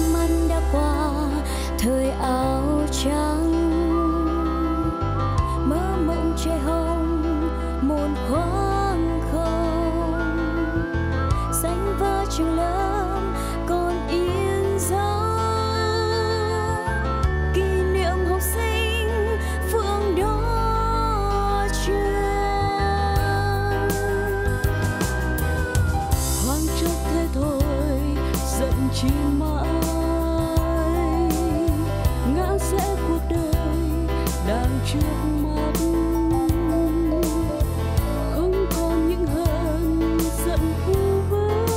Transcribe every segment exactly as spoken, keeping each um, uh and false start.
mắt đã qua thời áo trắng, mơ mộng trời hồng một khoảng không, xanh vỡ trường lớp còn yên gió, kỷ niệm học sinh phương đó trường. Hoang trúc thế thôi giận chi mãi, ngã rẽ cuộc đời đang trước mắt, không còn những hờn giận vu vơ.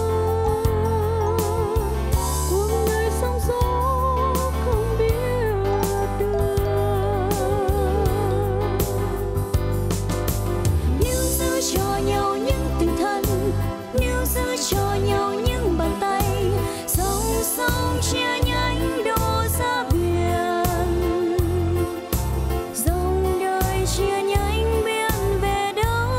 Cuộc đời sóng gió không biết đường, níu giữ cho nhau những tình thân, níu giữ cho nhau những bàn tay, sóng sóng chia nhánh đổ ra biển, dòng đời chia nhánh biển về đâu.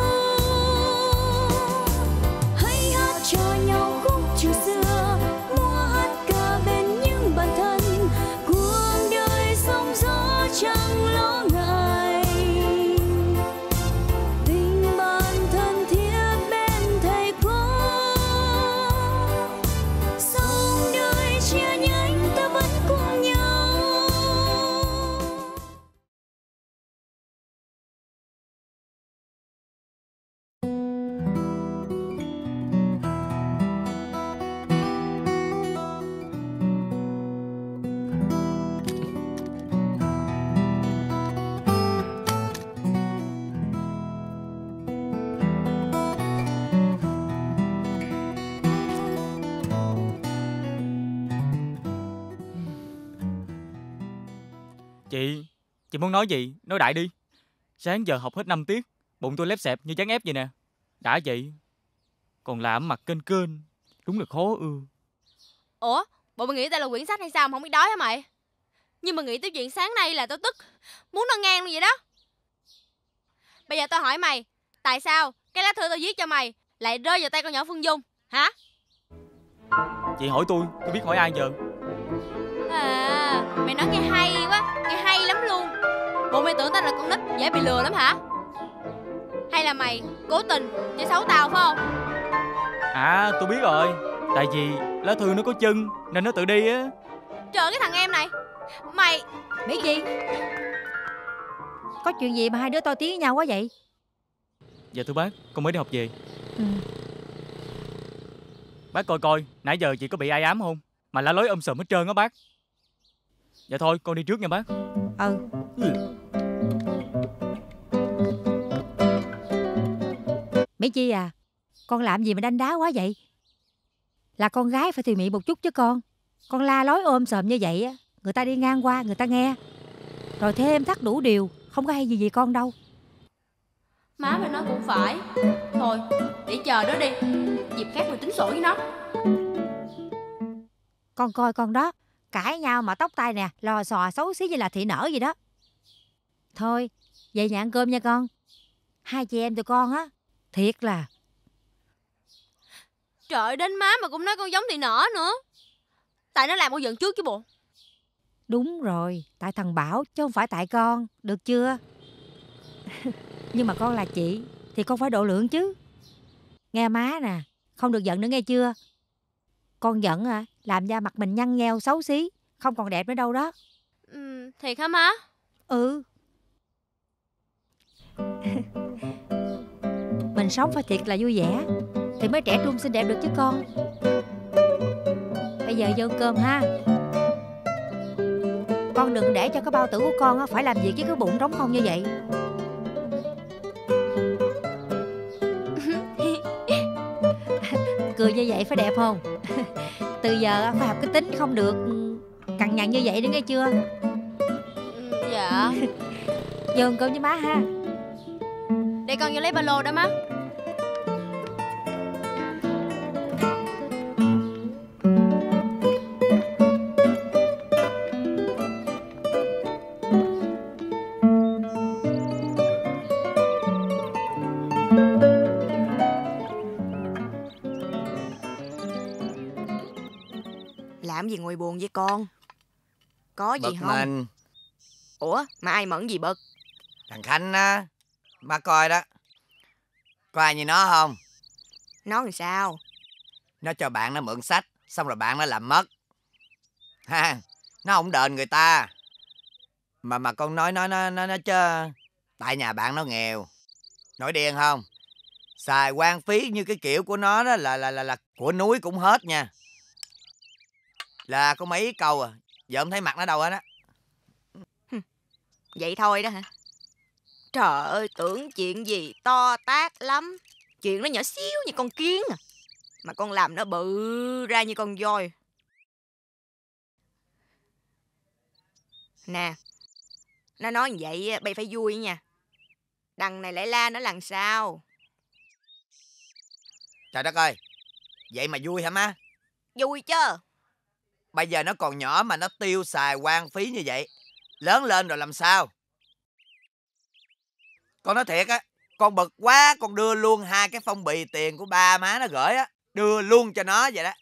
Hãy hát cho nhau khúc trường xưa, múa hát ca bên những bàn thân, cuộc đời sóng gió chẳng lo ngại, tình bạn thân thiết bên thầy cô. Dòng đời chia nhánh ta vẫn cùng nhau. Chị, chị muốn nói gì? Nói đại đi. Sáng giờ học hết năm tiết, bụng tôi lép xẹp như chán ép vậy nè. Đã vậy, còn làm mặt kênh kênh, đúng là khó ưa. Ủa, bộ mày nghĩ tao là quyển sách hay sao mà không biết đói hả mày? Nhưng mà nghĩ tới chuyện sáng nay là tao tức, muốn nó ngang luôn vậy đó. Bây giờ tao hỏi mày, tại sao cái lá thư tao viết cho mày lại rơi vào tay con nhỏ Phương Dung, hả? Chị hỏi tôi, tôi biết hỏi ai giờ? À, mày nói nghe hay quá, nghe hay lắm luôn. Bộ mày tưởng tao là con nít dễ bị lừa lắm hả? Hay là mày cố tình chơi xấu tao phải không? À, tôi biết rồi. Tại vì lá thư nó có chân nên nó tự đi á. Trời, cái thằng em này, mày... Mỹ Chi, có chuyện gì mà hai đứa to tiếng với nhau quá vậy? Dạ thưa bác, con mới đi học về. Ừ. Bác coi coi, nãy giờ chị có bị ai ám không? Mà la lối um sùm hết trơn á bác. Dạ thôi, con đi trước nha bác. Ừ. Ừ. Mỹ Chi à, con làm gì mà đanh đá quá vậy? Là con gái phải tùy mị một chút chứ con. Con la lối ôm sòm như vậy á, người ta đi ngang qua người ta nghe, rồi thêm thắt đủ điều, không có hay gì gì con đâu. Má mày nói cũng phải. Thôi, để chờ đó đi, dịp khác mày tính sổ với nó. Con coi con đó, cãi nhau mà tóc tai nè, lò xò xấu xí như là thị nở gì đó. Thôi, về nhà ăn cơm nha con. Hai chị em tụi con á, thiệt là... Trời, đến má mà cũng nói con giống thị nở nữa. Tại nó làm con giận trước chứ bộ. Đúng rồi, tại thằng Bảo chứ không phải tại con, được chưa? Nhưng mà con là chị thì con phải độ lượng chứ. Nghe má nè, không được giận nữa nghe chưa? Con giận à, làm da mặt mình nhăn nheo xấu xí, không còn đẹp nữa đâu đó. Ừ, thiệt hả má? Ừ. Mình sống phải thiệt là vui vẻ thì mới trẻ trung xinh đẹp được chứ con. Bây giờ vô cơm ha. Con đừng để cho cái bao tử của con phải làm việc với cái bụng trống không như vậy. Cười như vậy phải đẹp không? Từ giờ phải học cái tính không được cằn nhằn như vậy nữa nghe chưa? Dạ. Vô ăn cơm với má ha. Để con vô lấy ba lô đó má. Làm gì ngồi buồn vậy con? Có gì Bực không? mình. Ủa mà ai mẫn gì bực? Thằng Khanh á, má coi đó. Có ai như nó không? Nó làm sao? Nó cho bạn nó mượn sách, xong rồi bạn nó làm mất. Ha, nó không đền người ta. Mà mà con nói nó nó nó nó chứ. Tại nhà bạn nó nghèo. Nổi điên không? Xài quan phí như cái kiểu của nó đó là là là, là của núi cũng hết nha. Là có mấy câu à, giờ không thấy mặt nó đâu hết á. Vậy thôi đó hả? Trời ơi, tưởng chuyện gì to tát lắm. Chuyện nó nhỏ xíu như con kiến à. Mà con làm nó bự ra như con voi. Nè, nó nói như vậy bay phải vui nha. Đằng này lại la nó làm sao? Trời đất ơi, vậy mà vui hả má? Vui chứ. Bây giờ nó còn nhỏ mà nó tiêu xài quan phí như vậy. Lớn lên rồi làm sao? Con nói thiệt á, con bực quá, con đưa luôn hai cái phong bì tiền của ba má nó gửi á, đưa luôn cho nó vậy đó.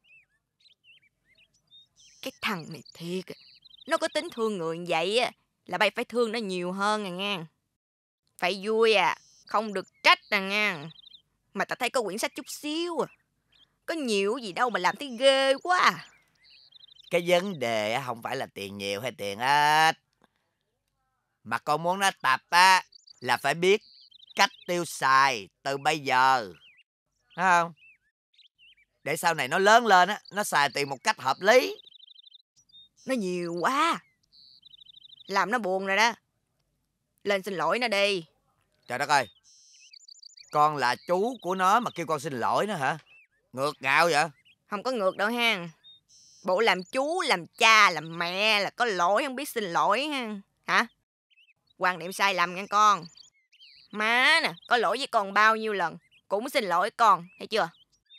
Cái thằng này thiệt, nó có tính thương người như vậy á, là bay phải thương nó nhiều hơn à nghe. Phải vui à, không được trách à nghe. Mà ta thấy có quyển sách chút xíu à. Có nhiều gì đâu mà làm thấy ghê quá à. Cái vấn đề á không phải là tiền nhiều hay tiền ít, mà con muốn nó tập á là phải biết cách tiêu xài từ bây giờ, thấy không? Để sau này nó lớn lên á, nó xài tiền một cách hợp lý. Nó nhiều quá, làm nó buồn rồi đó. Lên xin lỗi nó đi. Trời đất ơi, con là chú của nó mà kêu con xin lỗi nó hả? Ngược ngạo vậy. Không có ngược đâu ha. Bộ làm chú, làm cha, làm mẹ là có lỗi không biết xin lỗi ha. Hả? Quan niệm sai lầm nha con. Má nè, có lỗi với con bao nhiêu lần cũng xin lỗi con, thấy chưa?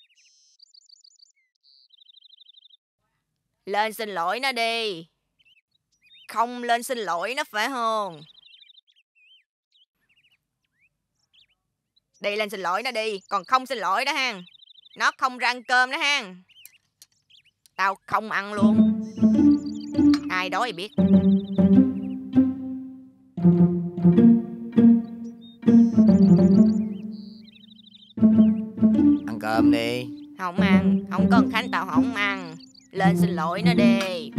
Lên xin lỗi nó đi. Không lên xin lỗi nó phải không? Đi lên xin lỗi nó đi. Còn không xin lỗi đó ha, nó không ra ăn cơm đó ha. Tao không ăn luôn. Ai đói thì biết. Ăn cơm đi. Không ăn. Không cần Khánh tao không ăn. Lên xin lỗi nó đi.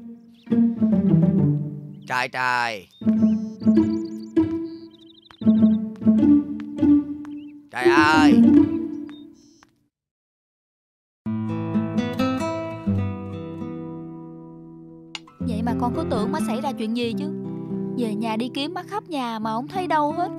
Trai trai. Trời ơi. Vậy mà con cứ tưởng má xảy ra chuyện gì chứ. Về nhà đi kiếm má khắp nhà mà không thấy đâu hết.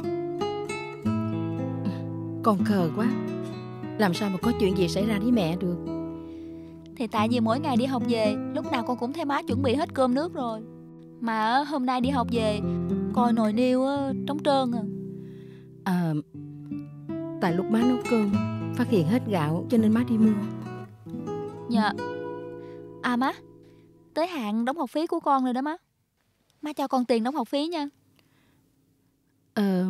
Con khờ quá. Làm sao mà có chuyện gì xảy ra với mẹ được. Thì tại vì mỗi ngày đi học về, lúc nào con cũng thấy má chuẩn bị hết cơm nước rồi. Mà hôm nay đi học về, coi nồi niêu trống trơn à. À, tại lúc má nấu cơm phát hiện hết gạo cho nên má đi mua. Dạ. À má, tới hạn đóng học phí của con rồi đó má. Má cho con tiền đóng học phí nha. Ờ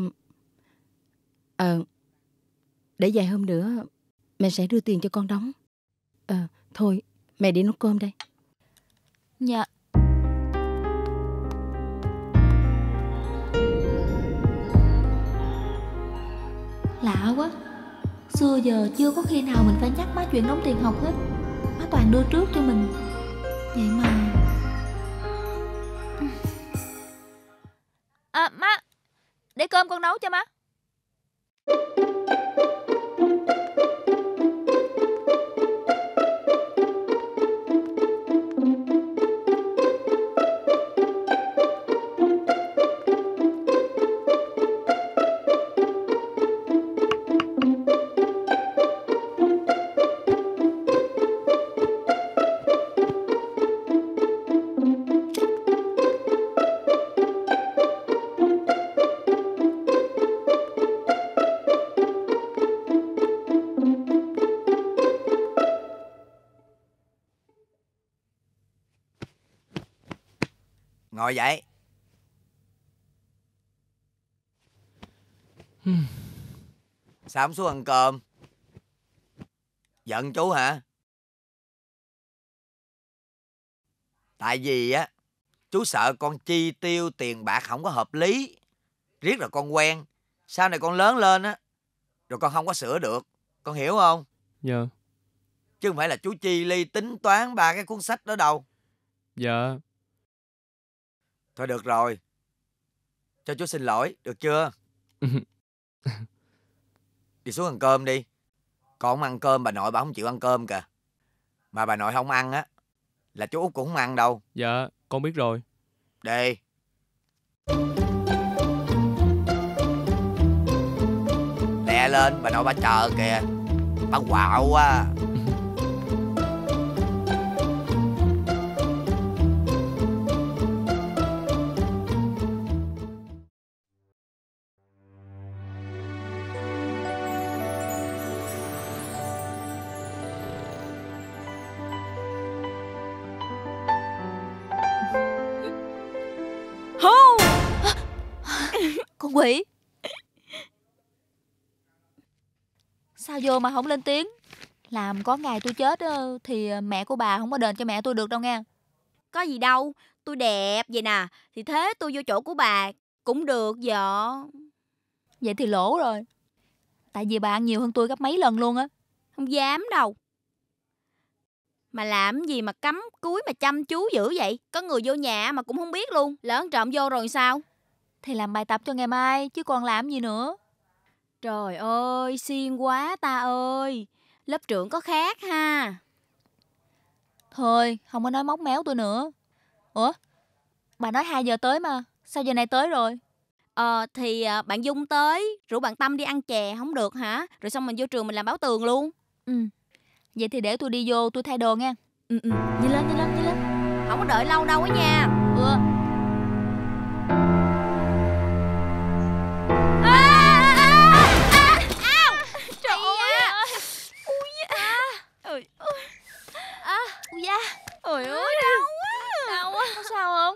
Ờ Để vài hôm nữa mẹ sẽ đưa tiền cho con đóng. Ờ Thôi mẹ đi nấu cơm đây. Dạ. Lạ quá. Xưa giờ chưa có khi nào mình phải nhắc má chuyện đóng tiền học hết. Má toàn đưa trước cho mình. Vậy mà À má, để cơm con nấu cho má. Ngồi dậy. Sao không xuống ăn cơm? Giận chú hả? Tại vì á, chú sợ con chi tiêu tiền bạc không có hợp lý. Riết rồi con quen, sau này con lớn lên á, rồi con không có sửa được. Con hiểu không? Dạ. Chứ không phải là chú chi ly tính toán ba cái cuốn sách đó đâu. Dạ. Thôi được rồi, cho chú xin lỗi, được chưa? Đi xuống ăn cơm đi. Con không ăn cơm, bà nội bà không chịu ăn cơm kìa. Mà bà nội không ăn á, là chú Út cũng không ăn đâu. Dạ, con biết rồi. Đi. Lẹ lên, bà nội bà chờ kìa. Bà quạo quá. Hô! Con quỷ. Sao vô mà không lên tiếng? Làm có ngày tôi chết thì mẹ của bà không có đền cho mẹ tôi được đâu nghe. Có gì đâu, tôi đẹp vậy nè, thì thế tôi vô chỗ của bà cũng được vợ. Vậy thì lỗ rồi. Tại vì bà ăn nhiều hơn tôi gấp mấy lần luôn á. Không dám đâu. Mà làm gì mà cắm cúi mà chăm chú dữ vậy? Có người vô nhà mà cũng không biết luôn. Lỡ ăn trộm vô rồi sao? Thì làm bài tập cho ngày mai chứ còn làm gì nữa. Trời ơi, xiên quá ta ơi. Lớp trưởng có khác ha. Thôi, không có nói móc méo tôi nữa. Ủa? Bà nói hai giờ tới mà. Sao giờ này tới rồi? Ờ, thì à, bạn Dung tới, rủ bạn Tâm đi ăn chè, không được hả? Rồi xong mình vô trường mình làm báo tường luôn. Ừ. Vậy thì để tôi đi vô, tôi thay đồ nha. Ừ, ừ, đi lên, đi lên, đi lên. Không có đợi lâu đâu á nha. Ừ. Trời ơi. Ui da. Ôi ôi. À, ui da. Ôi ơi, đau quá. Đau quá. Có sao không?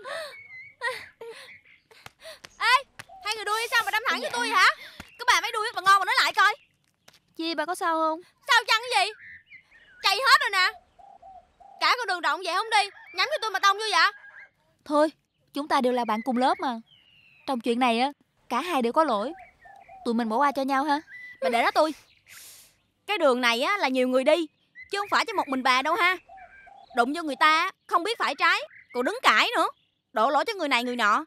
Ê, hai người đuôi sao mà đâm thẳng cho tôi hả? Các bà mấy đuôi bà ngon mà nói lại coi. Chi, bà có sao không? Sao chăng cái gì? Chạy hết rồi nè. Cả con đường rộng vậy không đi, nhắm cho tôi mà tông vô vậy? Thôi, chúng ta đều là bạn cùng lớp mà. Trong chuyện này á, cả hai đều có lỗi. Tụi mình bỏ qua cho nhau ha. Mà để đó tôi. Cái đường này á là nhiều người đi, chứ không phải cho một mình bà đâu ha. Đụng vô người ta không biết phải trái, còn đứng cãi nữa, đổ lỗi cho người này người nọ.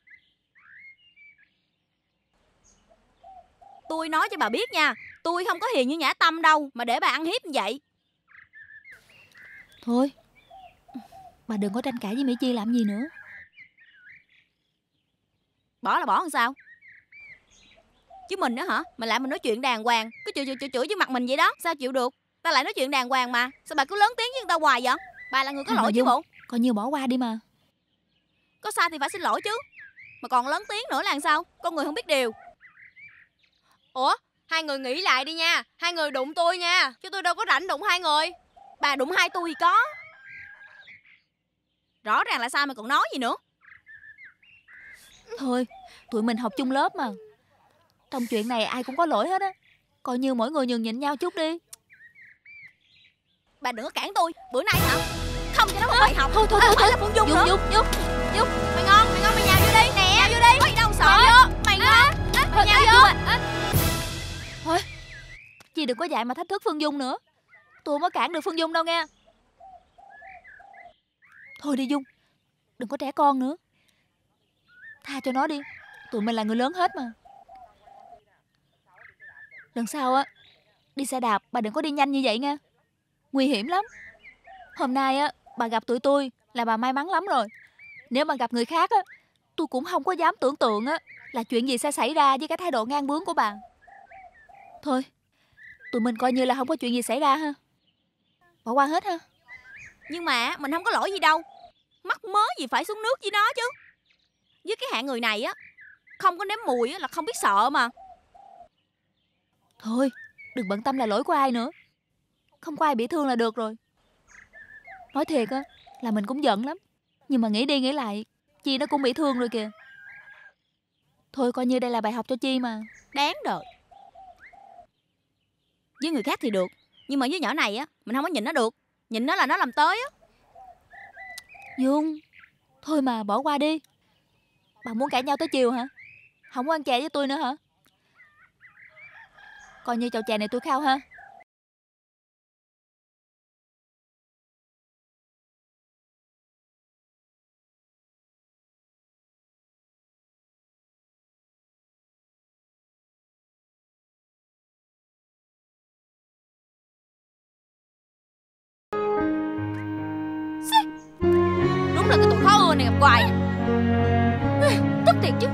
Tôi nói cho bà biết nha, tôi không có hiền như Nhã Tâm đâu mà để bà ăn hiếp như vậy. Thôi, bà đừng có tranh cãi với Mỹ Chi làm gì nữa. Bỏ là bỏ làm sao? Chứ mình đó hả? Mà lại mình nói chuyện đàng hoàng, cứ chửi chửi chửi chửi với mặt mình vậy đó, sao chịu được? Ta lại nói chuyện đàng hoàng mà, sao bà cứ lớn tiếng với người ta hoài vậy? Bà là người có À, lỗi chứ Dung, bộ. coi như bỏ qua đi mà. Có sai thì phải xin lỗi chứ. Mà còn lớn tiếng nữa là sao? Con người không biết điều. Ủa, hai người nghĩ lại đi nha. Hai người đụng tôi nha, chứ tôi đâu có rảnh đụng hai người. Bà đụng hai tôi thì có. Rõ ràng là sao mà còn nói gì nữa. Thôi, tụi mình học chung lớp mà. Trong chuyện này ai cũng có lỗi hết á. Coi như mỗi người nhường nhịn nhau chút đi. Bà đừng có cản tôi. Bữa nay hả? Không cho nó một bài học. Thôi thôi à, thôi, phải là Phương Dung nữa. Dung, Dung, Dung. Mày ngon, mày ngon mày nhào vô đi. Nè, nhào vô đi. Mày đâu sợ vô. Mày ngon. Mày nhào vô. Thôi, chị đừng có dạy mà thách thức Phương Dung nữa. Tôi không có cản được Phương Dung đâu nghe. Thôi đi Dung, đừng có trẻ con nữa. Tha cho nó đi. Tụi mình là người lớn hết mà. Lần sau á, đi xe đạp bà đừng có đi nhanh như vậy nha. Nguy hiểm lắm. Hôm nay á, bà gặp tụi tôi là bà may mắn lắm rồi. Nếu mà gặp người khác á, tôi cũng không có dám tưởng tượng á là chuyện gì sẽ xảy ra với cái thái độ ngang bướng của bà. Thôi, tụi mình coi như là không có chuyện gì xảy ra ha. Bỏ qua hết ha. Nhưng mà mình không có lỗi gì đâu. Mắc mớ gì phải xuống nước với nó chứ. Với cái hạng người này á, không có nếm mùi á là không biết sợ mà. Thôi, đừng bận tâm là lỗi của ai nữa. Không có ai bị thương là được rồi. Nói thiệt á, là mình cũng giận lắm. Nhưng mà nghĩ đi nghĩ lại, Chi nó cũng bị thương rồi kìa. Thôi coi như đây là bài học cho Chi mà. Đáng đời. Với người khác thì được, nhưng mà với nhỏ này á, mình không có nhìn nó được. Nhìn nó là nó làm tới á. Dung, Thôi mà bỏ qua đi. Bà muốn cãi nhau tới chiều hả? Không có ăn chè với tôi nữa hả? Coi như chầu chè này tôi khao ha. Đúng là cái tụi khó ưa này gặp hoài. Tức thiệt chứ.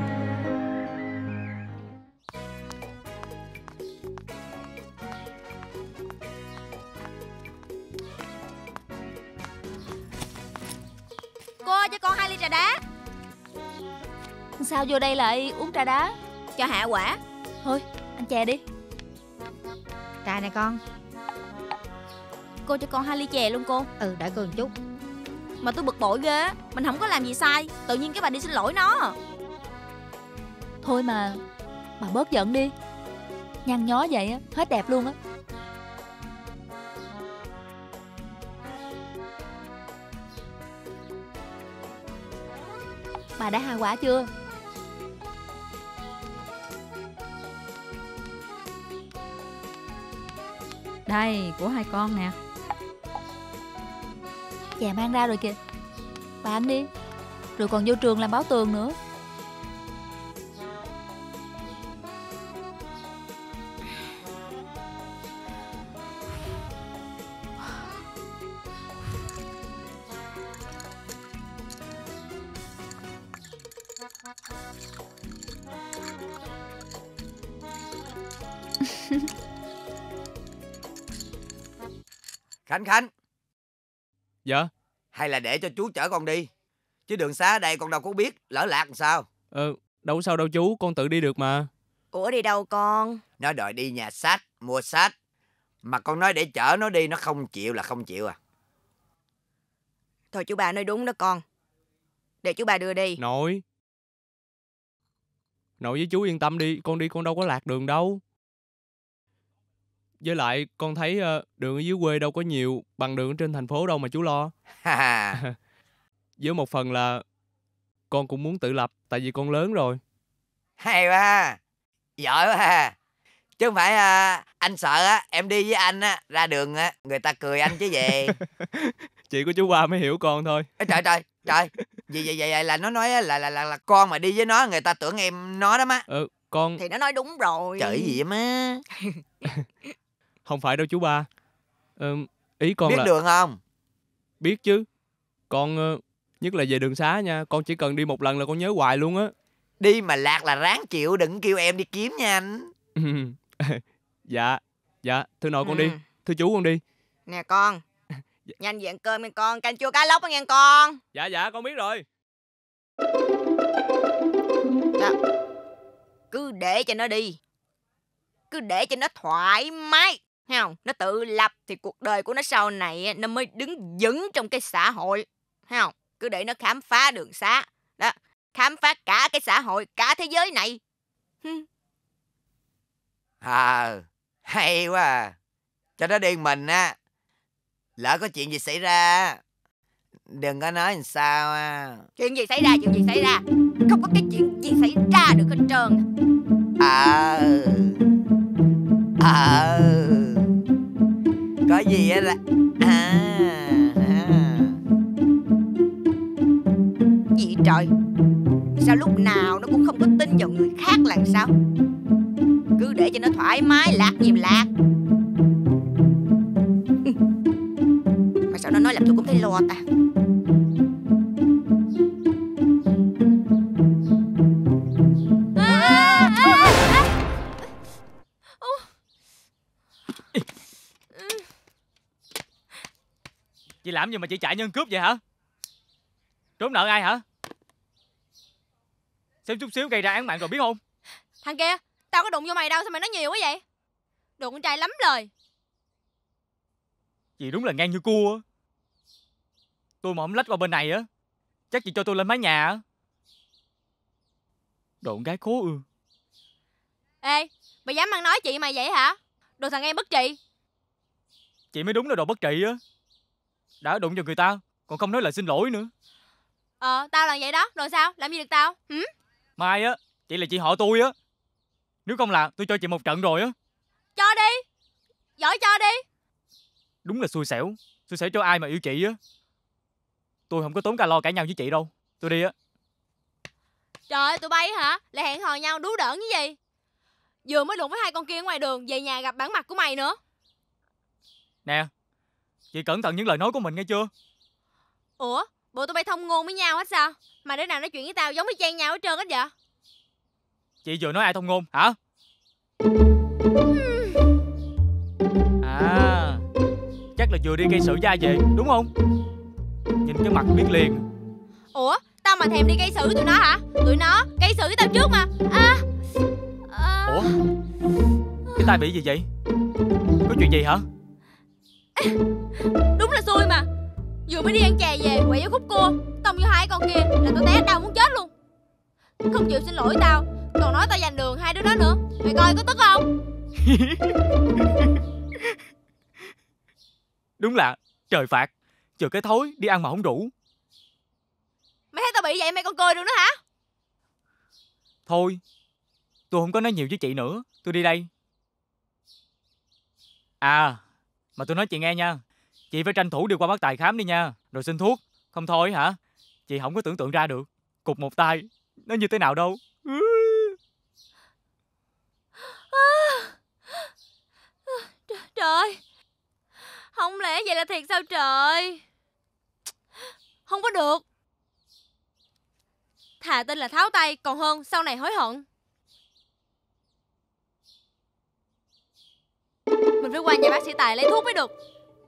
Cô ơi, cho con hai ly trà đá. Sao vô đây lại uống trà đá? Cho hạ quả. Thôi ăn chè đi. Trà này con. Cô cho con hai ly chè luôn cô. Ừ, đợi cô một chút. Mà tôi bực bội ghê. Mình không có làm gì sai, tự nhiên cái bà đi xin lỗi nó. Thôi mà bà bớt giận đi. Nhăn nhó vậy á, hết đẹp luôn á. Bà đã hạ quả chưa? Đây, của hai con nè. Chè mang ra rồi kìa. Bà ăn đi. Rồi còn vô trường làm báo tường nữa. Khánh Khánh. Dạ. Hay là để cho chú chở con đi. Chứ đường xá ở đây con đâu có biết. Lỡ lạc làm sao. Ờ, đâu có sao đâu chú, con tự đi được mà. Ủa đi đâu con? Nó đòi đi nhà sách, mua sách. Mà con nói để chở nó đi, nó không chịu là không chịu à. Thôi chú bà nói đúng đó con. Để chú bà đưa đi. Nội. Nội với chú yên tâm đi, con đi con đâu có lạc đường đâu. Với lại con thấy uh, đường ở dưới quê đâu có nhiều bằng đường ở trên thành phố đâu mà chú lo. Với một phần là con cũng muốn tự lập, tại vì con lớn rồi. Hay quá, giỏi quá. Chứ không phải à, anh sợ á, em đi với anh á, ra đường á, người ta cười anh chứ về. Chị của chú ba mới hiểu con thôi. Ê, trời trời trời, vậy vậy vậy là nó nói là là, là là là con mà đi với nó, người ta tưởng em nó đó má. Ừ, con Thì nó nói đúng rồi. Trời gì vậy má. không phải đâu chú ba. Ừ, ý con biết là đường không? biết chứ. Con uh, nhất là về đường xá nha, con chỉ cần đi một lần là con nhớ hoài luôn á. Đi mà lạc là ráng chịu, đừng kêu em đi kiếm nha anh. Dạ, dạ, thưa nội con Ừ. đi, thưa chú con đi. Nè con, nhanh về ăn cơm nha con, canh chua cá lóc đó nha con. Dạ dạ con biết rồi. Đó. Cứ để cho nó đi. Cứ để cho nó thoải mái. Thấy không? Nó tự lập thì cuộc đời của nó sau này nó mới đứng vững trong cái xã hội. Thấy không? Cứ để nó khám phá đường xá. Đó. Khám phá cả cái xã hội, cả thế giới này. À, hay quá à. Cho nó đi mình á. Lỡ có chuyện gì xảy ra, đừng có nói làm sao à. Chuyện gì xảy ra, chuyện gì xảy ra. Không có cái chuyện gì xảy ra được hết trơn. Ờ Ờ Có gì á là à, à. Gì trời. Sao lúc nào nó cũng không có tin vào người khác là sao. Cứ để cho nó thoải mái, lạc gì mà lạc. Mà sao nó nói làm tôi cũng thấy lo ta. Chị làm gì mà chị chạy nhân cướp vậy hả? Trốn nợ ai hả? Xem chút xíu gây ra án mạng rồi biết không? Thằng kia, tao có đụng vô mày đâu, sao mày nói nhiều quá vậy? Đồ con trai lắm lời. Chị đúng là ngang như cua á. Tôi mà không lách qua bên này á, chắc chị cho tôi lên mái nhà á. Đồ con gái khố ư. Ê, mày dám ăn nói chị mày vậy hả? Đồ thằng em bất trị. Chị mới đúng là đồ bất trị á. Đã đụng vào người ta còn không nói lời xin lỗi nữa. Ờ, tao là vậy đó. Rồi sao? Làm gì được tao? Hử? Mai á, chị là chị họ tôi á. Nếu không là tôi cho chị một trận rồi á. Cho đi. Giỏi cho đi. Đúng là xui xẻo. Xui xẻo cho ai mà yêu chị á. Tôi không có tốn calo cãi nhau với chị đâu. Tôi đi á. Trời ơi, tụi bay hả? Lại hẹn hò nhau đú đỡn như gì? Vừa mới đụng với hai con kia ở ngoài đường, về nhà gặp bản mặt của mày nữa. Nè, chị cẩn thận những lời nói của mình nghe chưa? Ủa, bộ tụi bay thông ngôn với nhau hết sao? Mà đứa nào nói chuyện với tao giống y chang nhau hết trơn hết vậy? Chị vừa nói ai thông ngôn hả? À, chắc là vừa đi gây sự với ai về đúng không? Nhìn cái mặt biết liền. Ủa, tao mà thèm đi gây sự với tụi nó hả? Tụi nó gây sự với tao trước mà. À, à... Ủa, cái tay bị gì vậy? Có chuyện gì hả? Đúng là xui mà. Vừa mới đi ăn chè về, quậy với khúc cua, tông vô hai con kia là tao té đau muốn chết luôn. Không chịu xin lỗi tao, còn nói tao giành đường hai đứa nó nữa. Mày coi có tức không? Đúng là trời phạt. Chờ cái thối đi ăn mà không đủ. Mày thấy tao bị vậy mày còn cười được nữa hả? Thôi, tôi không có nói nhiều với chị nữa. Tôi đi đây. À, mà tôi nói chị nghe nha. Chị phải tranh thủ đi qua bác Tài khám đi nha. Rồi xin thuốc. Không thôi hả, chị không có tưởng tượng ra được cục một tay nó như thế nào đâu. Trời ơi, không lẽ vậy là thiệt sao trời? Không có được. Thà tin là tháo tay còn hơn sau này hối hận. Mình phải qua nhà bác sĩ Tài lấy thuốc mới được.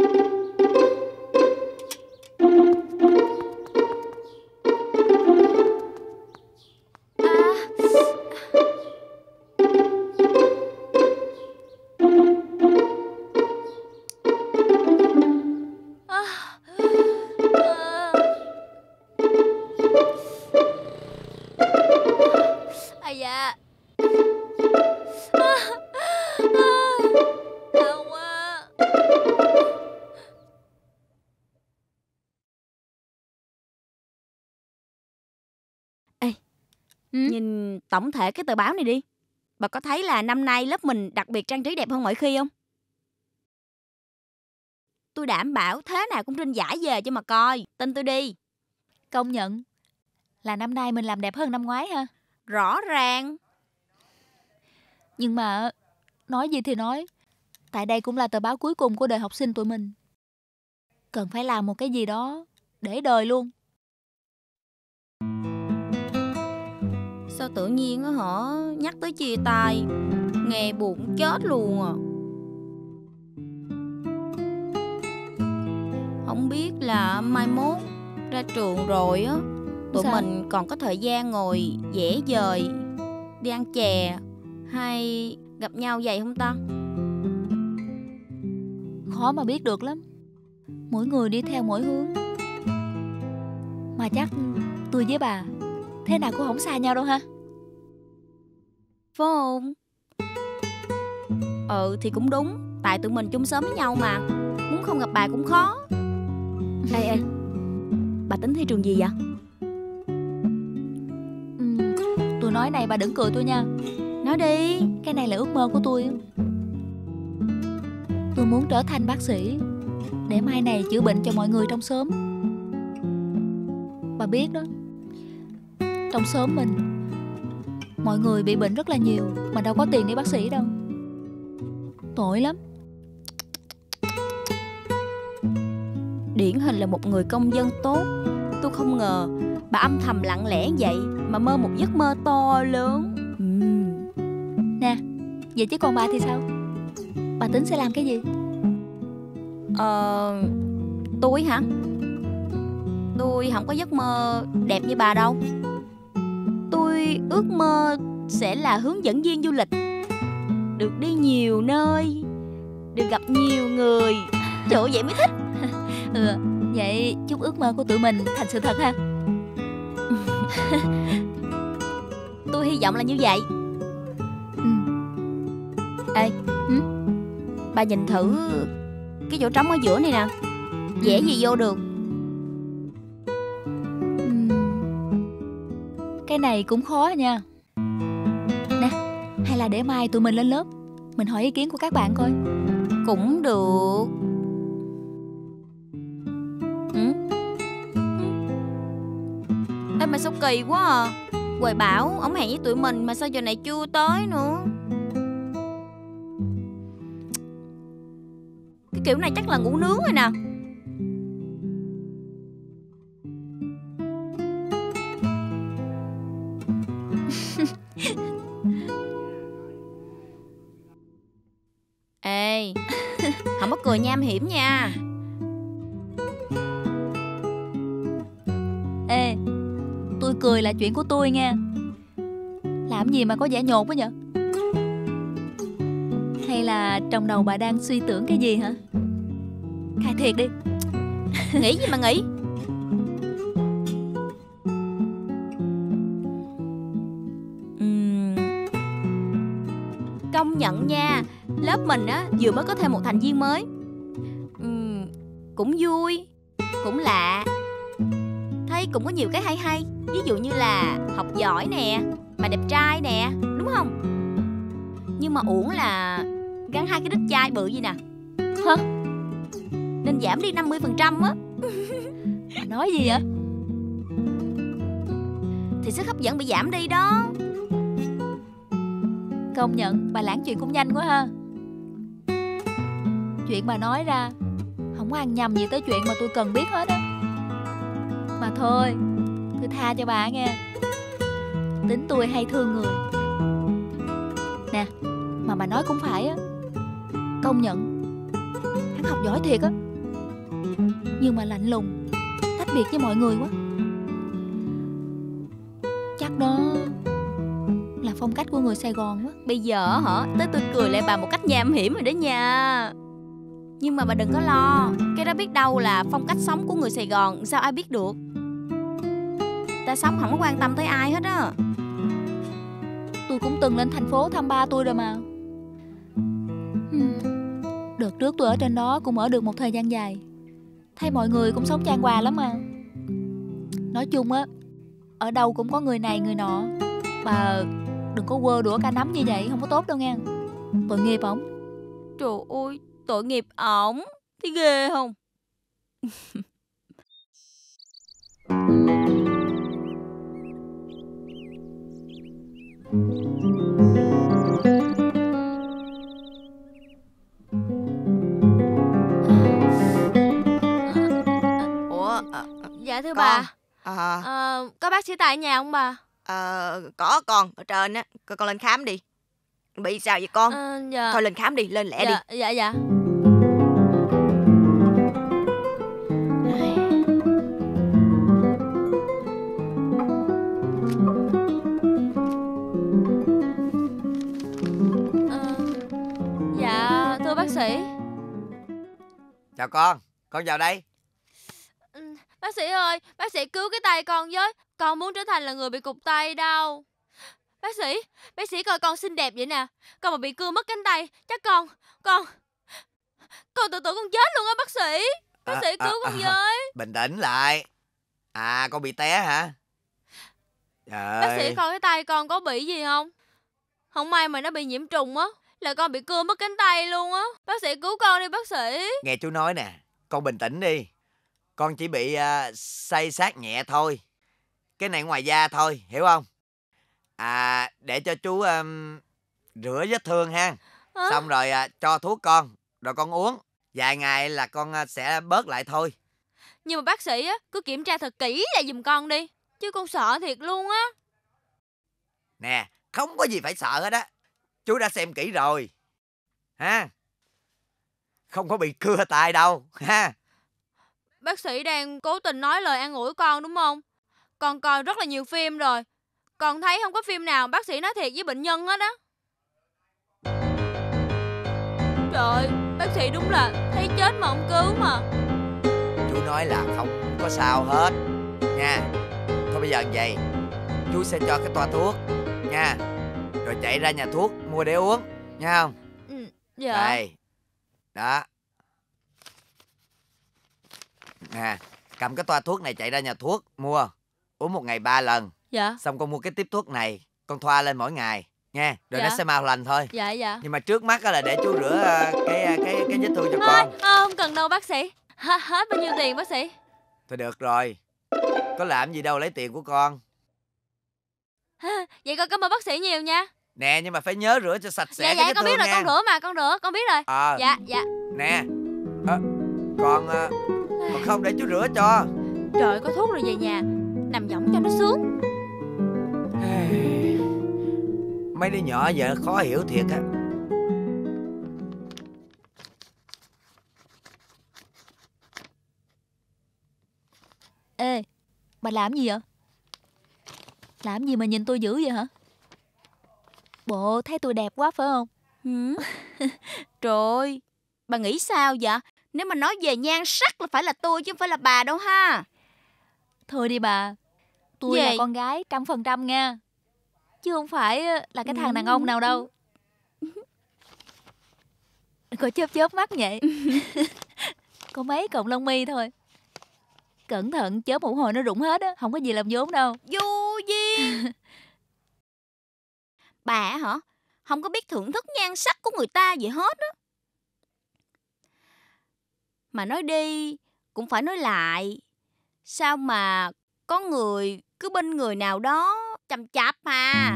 Ây da, đau quá. Ê, Ừ? nhìn tổng thể cái tờ báo này đi. Bà có thấy là năm nay lớp mình đặc biệt trang trí đẹp hơn mọi khi không? Tôi đảm bảo thế nào cũng trên giải về cho mà coi. Tin tôi đi. Công nhận là năm nay mình làm đẹp hơn năm ngoái ha. Rõ ràng. Nhưng mà nói gì thì nói, tại đây cũng là tờ báo cuối cùng của đời học sinh tụi mình. Cần phải làm một cái gì đó để đời luôn. Sao tự nhiên á hả, nhắc tới chia tay nghe buồn chết luôn à. Không biết là mai mốt ra trường rồi á, tụi Sao? mình còn có thời gian ngồi vẽ vời, đi ăn chè hay gặp nhau vậy không ta? Khó mà biết được lắm. Mỗi người đi theo mỗi hướng. Mà chắc tôi với bà thế nào cũng không xa nhau đâu ha. Phải không? Ừ thì cũng đúng. Tại tụi mình chung xóm với nhau mà. Muốn không gặp bà cũng khó. Ê ê, bà tính thi trường gì vậy? Ừ, tôi nói này bà đừng cười tôi nha. Nói đi. Cái này là ước mơ của tôi. Tôi muốn trở thành bác sĩ để mai này chữa bệnh cho mọi người trong xóm. Bà biết đó, trong xóm mình mọi người bị bệnh rất là nhiều mà đâu có tiền đi bác sĩ đâu. Tội lắm. Điển hình là một người công dân tốt. Tôi không ngờ bà âm thầm lặng lẽ vậy mà mơ một giấc mơ to lớn. uhm. Nè, vậy chứ còn bà thì sao? Bà tính sẽ làm cái gì? Ờ... Tôi hả? Tôi không có giấc mơ đẹp như bà đâu. Tôi ước mơ sẽ là hướng dẫn viên du lịch, được đi nhiều nơi, được gặp nhiều người. Trời ơi, vậy mới thích. Ừ, vậy chúc ước mơ của tụi mình thành sự thật ha. Tôi hy vọng là như vậy. Ừ. Ê, ừ? bà nhìn thử cái chỗ trống ở giữa này nè. Vẽ gì vô được? Uhm, Cái này cũng khó nha. Nè, hay là để mai tụi mình lên lớp, mình hỏi ý kiến của các bạn coi. Cũng được. Ừ? Ê mà sao kỳ quá à. Quầy bảo ổng hẹn với tụi mình mà sao giờ này chưa tới nữa. Cái kiểu này chắc là ngủ nướng rồi nè. Ê, không có cười nham hiểm nha. Ê, tôi cười là chuyện của tôi nha. Làm gì mà có vẻ nhột quá vậy? Hay là trong đầu bà đang suy tưởng cái gì hả? Khai thiệt đi. Nghĩ gì mà nghĩ. Uhm, công nhận nha, lớp mình á vừa mới có thêm một thành viên mới. Uhm, cũng vui, cũng lạ. Thấy cũng có nhiều cái hay hay. Ví dụ như là học giỏi nè, mà đẹp trai nè, đúng không? Nhưng mà uổng là gắn hai cái đít chai bự gì nè. Hả? Nên giảm đi năm mươi phần trăm á. Nói gì vậy? Thì sức hấp dẫn bị giảm đi đó. Công nhận bà lãng chuyện cũng nhanh quá ha. Chuyện bà nói ra không có ăn nhầm gì tới chuyện mà tôi cần biết hết á. Mà thôi, tôi tha cho bà nghe. Tính tôi hay thương người. Nè, mà bà nói cũng phải á. Công nhận hắn học giỏi thiệt á. Nhưng mà lạnh lùng, tách biệt với mọi người quá. Chắc đó là phong cách của người Sài Gòn quá. Bây giờ hả, tới tôi cười lại bà một cách nham hiểm rồi đó nha. Nhưng mà bà đừng có lo. Cái đó biết đâu là phong cách sống của người Sài Gòn, sao ai biết được. Ta sống không có quan tâm tới ai hết á. Tôi cũng từng lên thành phố thăm ba tôi rồi mà. Đợt trước tôi ở trên đó cũng ở được một thời gian dài. Thấy mọi người cũng sống chan hòa lắm mà. Nói chung á, ở đâu cũng có người này người nọ. Bà đừng có quơ đũa cá nắm như vậy, không có tốt đâu nha. Tội nghiệp ổng. Trời ơi, tội nghiệp ổng. Thấy ghê không? Ủa à, Dạ thưa con. bà. À, Ờ, có bác sĩ Tài ở nhà không bà? à, có con ở trên á. Con, con lên khám đi. Bị sao vậy con? Ờ, dạ. Thôi lên khám đi, lên lẹ Dạ, đi. dạ dạ. Ờ, dạ thưa bác sĩ. Chào con, con vào đây. Ừ, bác sĩ ơi, bác sĩ cứu cái tay con với. Con muốn trở thành là người bị cụt tay đâu. Bác sĩ, bác sĩ coi con xinh đẹp vậy nè. Con mà bị cưa mất cánh tay, chắc con, con, con tự tử con chết luôn á bác sĩ. Bác À, sĩ cứu à, con à, với. bình tĩnh lại. À, con bị té hả? Trời Bác sĩ ơi. coi cái tay con có bị gì không? Không may mà nó bị nhiễm trùng á, là con bị cưa mất cánh tay luôn á. Bác sĩ cứu con đi bác sĩ. Nghe chú nói nè, con bình tĩnh đi. Con chỉ bị uh, xây xát nhẹ thôi. Cái này ngoài da thôi, hiểu không? À, để cho chú um, rửa vết thương ha. Hả? Xong rồi uh, cho thuốc con, rồi con uống. Vài ngày là con uh, sẽ bớt lại thôi. Nhưng mà bác sĩ á, cứ kiểm tra thật kỹ lại giùm con đi. Chứ con sợ thiệt luôn á. Nè, không có gì phải sợ hết á. Chú đã xem kỹ rồi. Ha? Không có bị cưa tay đâu. Ha? Bác sĩ đang cố tình nói lời an ủi con đúng không? Con coi rất là nhiều phim rồi. Con thấy không có phim nào bác sĩ nói thiệt với bệnh nhân hết á. Trời, bác sĩ đúng là thấy chết mà không cứu mà. Chú nói là không có sao hết. Nha. Thôi bây giờ như vậy, chú sẽ cho cái toa thuốc. Nha. Rồi chạy ra nhà thuốc mua để uống. Nha không? Ừ, dạ. Đây. Đó. Nè, cầm cái toa thuốc này chạy ra nhà thuốc mua. Uống một ngày ba lần. Dạ. Xong con mua cái tiếp thuốc này, con thoa lên mỗi ngày nha, rồi Dạ. nó sẽ mau lành thôi. Dạ dạ. Nhưng mà trước mắt á là để chú rửa ờ, cái cái cái vết thương cho Thôi, con. ờ, không cần đâu bác sĩ. Hết, hết bao nhiêu tiền bác sĩ? Thôi được rồi, có làm gì đâu lấy tiền của con. Vậy con cảm ơn bác sĩ nhiều nha. Nè, nhưng mà phải nhớ rửa cho sạch sẽ Dạ cái dạ vết con thương biết rồi, nha. con rửa mà, con rửa, con biết rồi. Ờ. Dạ dạ. Nè, ờ, con ờ, còn không để chú rửa cho. Trời, có thuốc rồi về nhà nằm võng cho nó sướng. Mấy đứa nhỏ giờ khó hiểu thiệt á. Ê, bà làm gì vậy? Làm gì mà nhìn tôi dữ vậy hả? Bộ thấy tôi đẹp quá phải không? Ừ. Trời ơi, bà nghĩ sao vậy? Nếu mà nói về nhan sắc là phải là tôi chứ không phải là bà đâu ha. Thôi đi bà, tôi Gì? là con gái trăm phần trăm nha, chứ không phải là cái thằng Ừ. đàn ông nào đâu. Đừng có chớp chớp mắt vậy. Có mấy cọng lông mi thôi. Cẩn thận chớp một hồi nó rụng hết á, không có gì làm vốn đâu. Vô duyên. Bà hả? Không có biết thưởng thức nhan sắc của người ta gì hết á. Mà nói đi cũng phải nói lại, sao mà có người cứ bên người nào đó chằm chạp mà.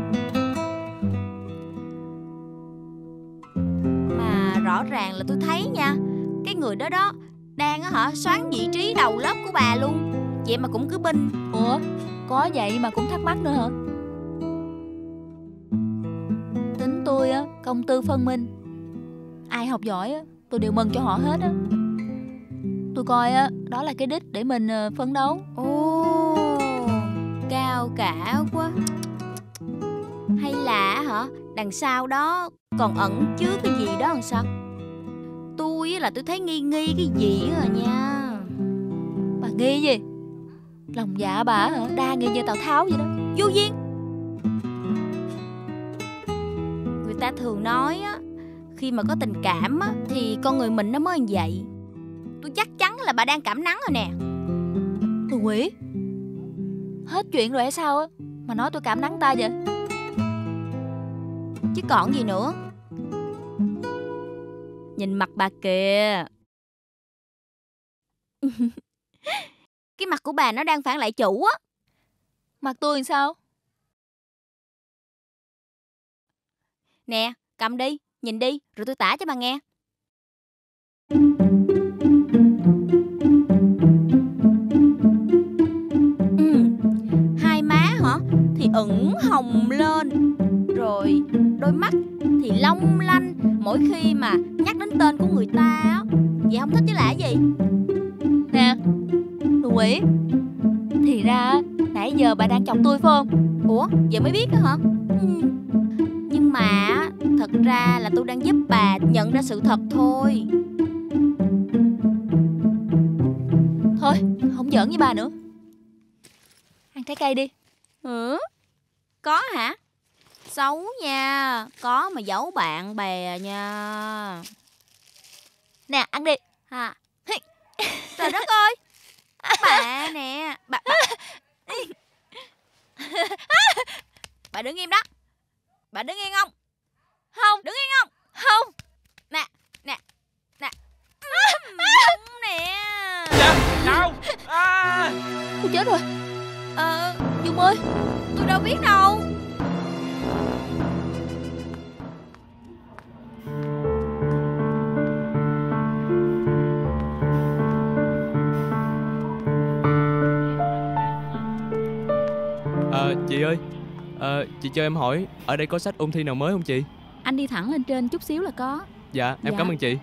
Mà rõ ràng là tôi thấy nha, cái người đó đó đang á hả xoán vị trí đầu lớp của bà luôn. Vậy mà cũng cứ binh. Ủa, có vậy mà cũng thắc mắc nữa hả? Tính tôi á, công tư phân minh. Ai học giỏi á, tôi đều mừng cho họ hết á. Tôi coi á, đó là cái đích để mình ờ, phấn đấu. Ồ, cao cả quá. Hay là hả, đằng sau đó còn ẩn chứa cái gì đó làm sao? Tôi á là tôi thấy nghi nghi cái gì á nha. Bà nghi gì? Lòng dạ bà hả? Đa nghi như Tào Tháo vậy đó. Vô duyên. Người ta thường nói á, khi mà có tình cảm á, thì con người mình nó mới như vậy. Tôi chắc chắn là bà đang cảm nắng rồi nè. Tôi quỷ. Hết chuyện rồi hay sao á mà nói tôi cảm nắng ta vậy? Chứ còn gì nữa. Nhìn mặt bà kìa. Cái mặt của bà nó đang phản lại chủ á. Mặt tôi làm sao? Nè, cầm đi, nhìn đi, rồi tôi tả cho bà nghe. Ừ, hai má hả? Thì ửng hồng lên. Rồi đôi mắt thì long lanh mỗi khi mà nhắc đến tên của người ta á. Vậy không thích chứ là gì? Nè, tôi quỷ. Thì ra nãy giờ bà đang chọc tôi phải không? Ủa, vậy mới biết đó hả? Ừ. Nhưng mà thật ra là tôi đang giúp bà nhận ra sự thật thôi. Thôi, không giỡn với bà nữa. Ăn trái cây đi. Ừ? Có hả? Xấu nha. Có mà giấu bạn bè nha. Nè, ăn đi. Ha. Trời đất ơi. Bà nè. Bà, bà... bà đứng im đó. Bà đứng yên không? Không. Đứng yên không? Không. Nè, nè, nè. Đúng nè. Đau. À. Tôi chết rồi. Ờ, Dung ơi, tôi đâu biết đâu. Ờ, chị ơi, ờ, chị cho em hỏi, ở đây có sách ôn thi nào mới không chị? anh đi thẳng lên trên chút xíu là có. Dạ, em Dạ. cảm ơn chị.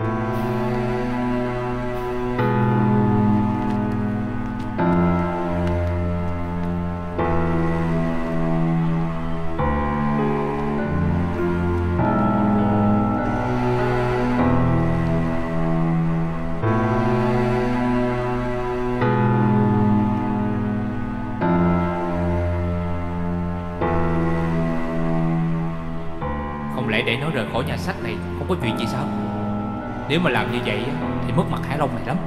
Không lẽ để nó rời khỏi nhà sách này không có chuyện gì sao? Nếu mà làm như vậy á, thì mất mặt Hải Long này lắm.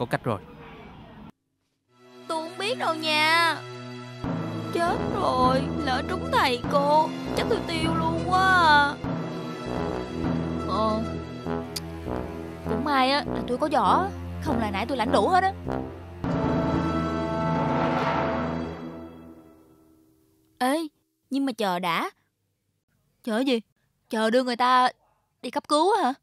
có cách rồi. Tôi không biết đâu nha. Chết rồi, lỡ trúng thầy cô chắc tôi tiêu luôn quá à. Ờ Cũng may á là tôi có võ, không là nãy tôi lãnh đủ hết á. Ê, nhưng mà chờ đã. Chờ gì? Chờ đưa người ta đi cấp cứu hả?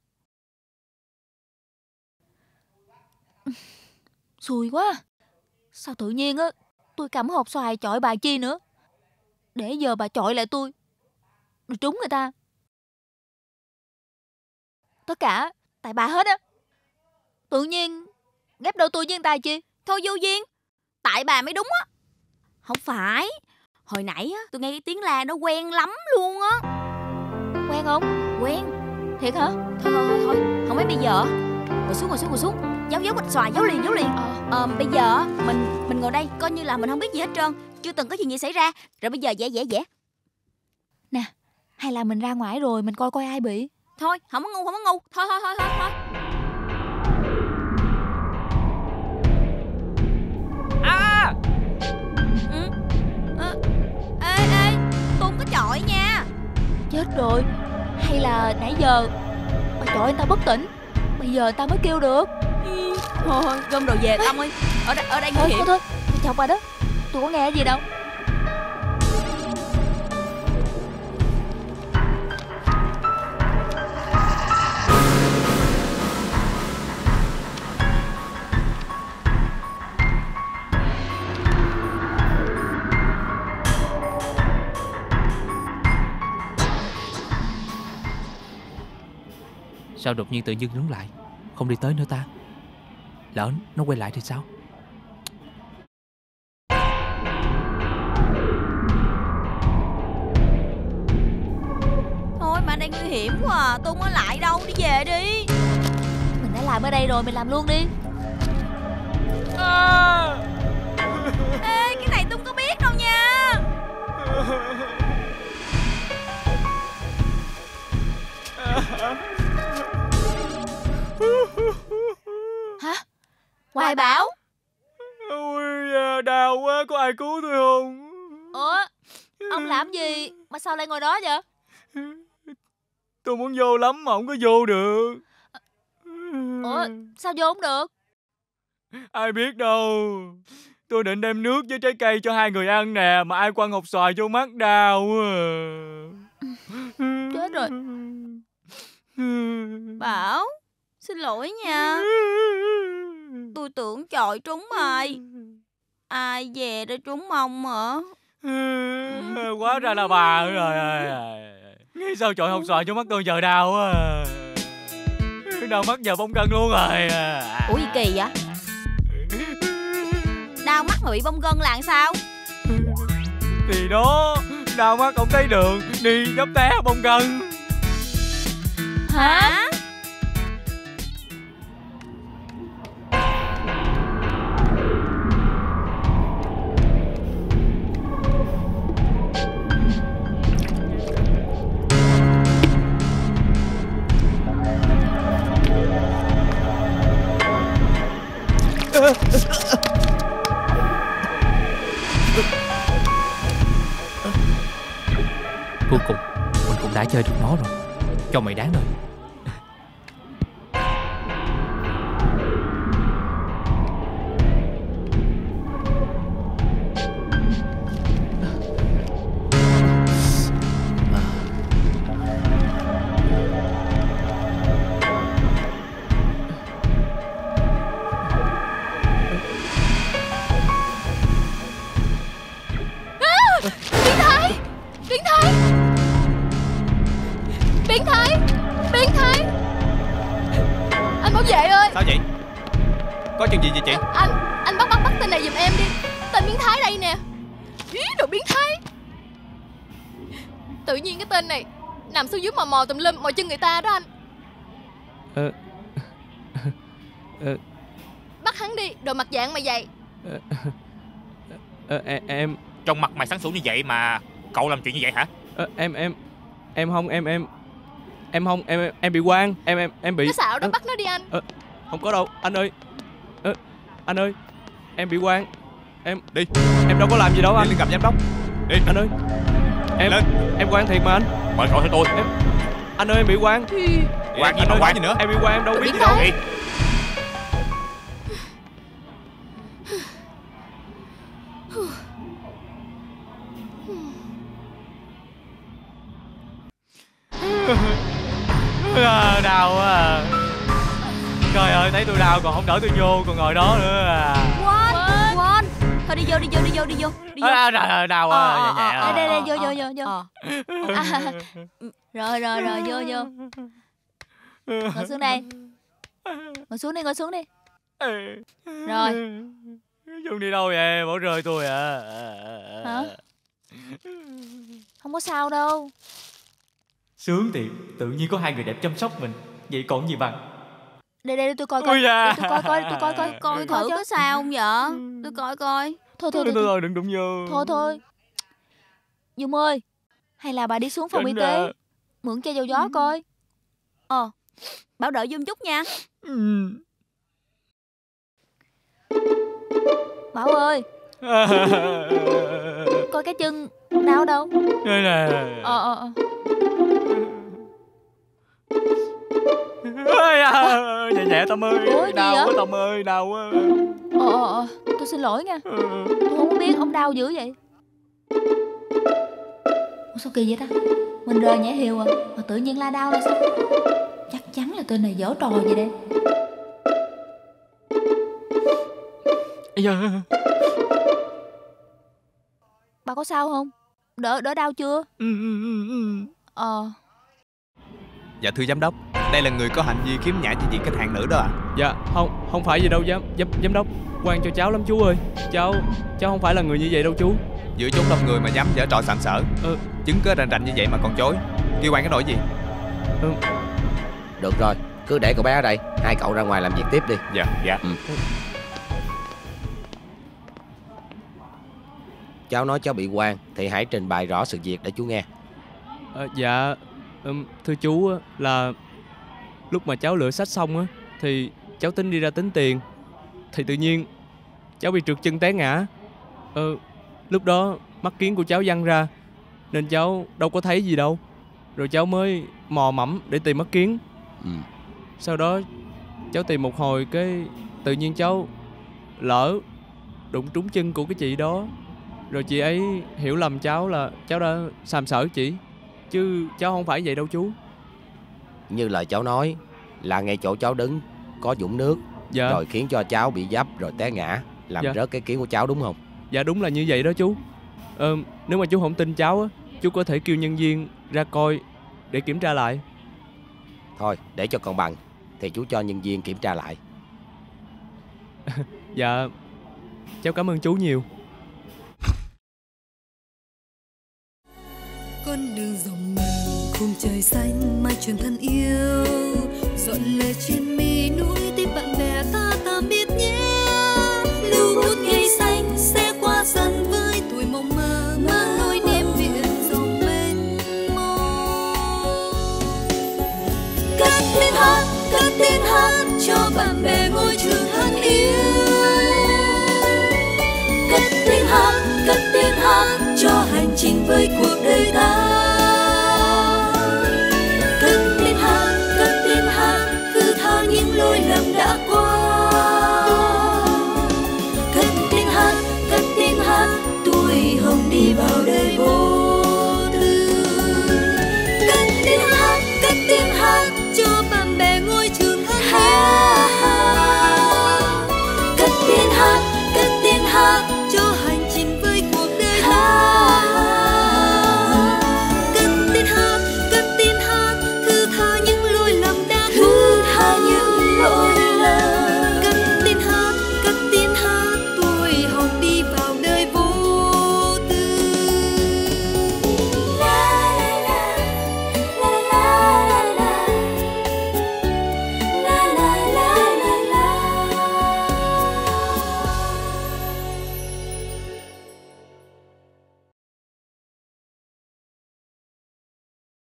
Xui quá. Sao tự nhiên á tôi cầm hộp xoài chọi bà chi nữa, để giờ bà chọi lại tôi rồi trúng người ta. Tất cả tại bà hết á. Tự nhiên ghép đôi tôi với người ta chi. Thôi vô duyên, tại bà mới đúng á. Không phải, hồi nãy á tôi nghe cái tiếng la nó quen lắm luôn á. Quen không? Quen. Thiệt hả? Thôi thôi thôi, thôi. Không mấy bây giờ. Ngồi xuống ngồi xuống ngồi xuống. Giấu giấu bịch xoài, giấu liền giấu liền. Ờ. ờ Bây giờ mình mình ngồi đây coi như là mình không biết gì hết trơn, chưa từng có chuyện gì xảy ra. Rồi bây giờ vẽ vẽ vẽ. Nè, hay là mình ra ngoài rồi mình coi coi ai bị. Thôi, không có ngu không có ngu. Thôi thôi thôi thôi thôi. À! Ừ. À, ê ê, tôi không có chọi nha. Chết rồi. Hay là nãy giờ bà chọi anh ta bất tỉnh, bây giờ ta mới kêu được. Ừ. Thôi gom đồ về Tâm ơi. Ở đây ở đây nguy hiểm. Thôi thôi, thôi chọc bà đó. Tôi có nghe gì đâu. Sao đột nhiên tự dưng đứng lại, không đi tới nữa ta? Lỡ nó quay lại thì sao? Thôi mà đây nguy hiểm quá à. Tôi không có lại đâu, đi về đi. Mình đã làm ở đây rồi, mình làm luôn đi. À! Ê, cái này tôi không có biết đâu nha. Hả? Hoài Bảo. Ôi da, đau quá, có ai cứu tôi không? Ủa, ông làm gì mà sao lại ngồi đó vậy? Tôi muốn vô lắm mà không có vô được. Ủa, sao vô không được? Ai biết đâu. Tôi định đem nước với trái cây cho hai người ăn nè, mà ai quăng hộp xoài vô mắt đau à. Chết rồi. Bảo, xin lỗi nha. Tôi tưởng chọi trúng rồi. Ai về để trúng mông hả? Quá ra là bà rồi. Nghĩ sao chọi hộp xoài vô mắt tôi giờ đau quá. Đau mắt giờ bong gân luôn rồi. Ủa gì kỳ vậy? Đau mắt mà bị bong gân là sao? Thì đó, đau mắt không thấy đường, đi nhấp té bong gân. Hả? Cuối cùng mình cũng đã chơi được nó rồi. Cho mày đáng rồi. Biến thái! Biến thái! Biến thái! Biến thái! Anh bảo vệ ơi! Sao vậy? Có chuyện gì vậy chị? Anh, anh bắt bắt bắt tên này giùm em đi. Tên biến thái đây nè. Ý đồ biến thái. Tự nhiên cái tên này nằm xuống dưới mò mò tùm lum mò chân người ta đó anh. Ờ Ờ Bắt hắn đi, đồ mặt dạng mà vậy. Ờ em Trong mặt mày sáng sủa như vậy mà cậu làm chuyện như vậy hả? Ờ, em em em không em em em không em em, em bị quan em em em bị Nó xạo đó, ờ, bắt nó đi anh. ờ, không có đâu anh ơi. Ờ, Anh ơi, em bị quan. Em đi. Em đâu có làm gì đâu anh. Đi lên gặp giám đốc. Đi. Anh ơi. Em lên. Em quan thiệt mà anh. Mời gọi theo tôi. Em... Anh ơi em bị quan. Quan gì mà quan gì nữa? Em bị quan em đâu biết gì đâu. Đi. À, đau quá à. Trời ơi, thấy tôi đau còn không đỡ tôi vô, còn ngồi đó nữa à. Quên, quên. Thôi đi vô, đi vô, đi vô, đi vô. Đi vô. À, trời ơi, đau quá, Ờ, nhẹ nhẹ. ờ, à. Đây, đây, đây, vô, vô, vô, vô. À, rồi, rồi, rồi, vô, vô. Ngồi xuống đây. Ngồi xuống đi, ngồi xuống đi. Rồi. Dung đi đâu vậy? Bỏ rơi tôi à. Hả? Không có sao đâu. Sướng thiệt, tự nhiên có hai người đẹp chăm sóc mình. Vậy còn gì bằng. Đây đây tôi coi coi. Ui da. Để tôi coi coi, tôi coi coi. Coi thử có sao không vậy? Tôi coi coi. Thôi thôi Thôi thôi. thôi, đừng đụng vô. Thôi thôi. Dung ơi, hay là bà đi xuống phòng y Trinh tế à. mượn chai dầu gió coi. Ờ, Bảo đợi Dung chút nha. Ừ. Bảo ơi, coi cái chân đau đâu. Đây nè. Ờ ờ ờ. Ôi à, nhẹ nhẹ Tâm ơi. Ủa, gì đau vậy? quá Tâm ơi, đau quá. Ờ ờ ờ, tôi xin lỗi nha. Tôi không biết ông đau dữ vậy. Ủa sao kỳ vậy ta? Mình rời nhẹ hiều à, mà tự nhiên la đau là sao? Chắc chắn là tên này giở trò gì đây. Ây da. Bà có sao không? Đỡ đỡ đau chưa? Ừ, ừ, ừ, ừ. Ờ. Dạ thưa giám đốc, đây là người có hành vi khiếm nhã với vị khách hàng nữ đó à? Dạ, không, không phải gì đâu giám, giám, giám đốc. Quan cho cháu lắm chú ơi. Cháu, cháu không phải là người như vậy đâu chú. Giữa chốn đông người mà dám giở trò sàm sỡ. Ừ. Chứng cứ rành rành như vậy mà còn chối. Kêu quan cái nỗi gì? Ừ. Được rồi, cứ để cậu bé ở đây. Hai cậu ra ngoài làm việc tiếp đi. Dạ, dạ. Ừ. Cháu nói cháu bị quan thì hãy trình bày rõ sự việc để chú nghe. À, dạ, um, thưa chú á, là lúc mà cháu lựa sách xong á thì cháu tính đi ra tính tiền, thì tự nhiên cháu bị trượt chân té ngã. Ờ, lúc đó mắt kiếng của cháu văng ra nên cháu đâu có thấy gì đâu. Rồi cháu mới mò mẫm để tìm mắt kiếng. Ừ. Sau đó cháu tìm một hồi cái tự nhiên cháu lỡ đụng trúng chân của cái chị đó. Rồi chị ấy hiểu lầm cháu là cháu đã sàm sỡ chị. Chứ cháu không phải vậy đâu chú. Như lời cháu nói là ngay chỗ cháu đứng có vũng nước. Dạ. Rồi khiến cho cháu bị vấp rồi té ngã, làm Dạ. rớt cái kiếng của cháu đúng không? Dạ đúng là như vậy đó chú. Ờ, nếu mà chú không tin cháu á, chú có thể kêu nhân viên ra coi để kiểm tra lại. Thôi để cho còn bằng thì chú cho nhân viên kiểm tra lại. Dạ, cháu cảm ơn chú nhiều. Con đường rộng mở khung trời xanh mai truyền thân yêu dọn lệ trên mi núi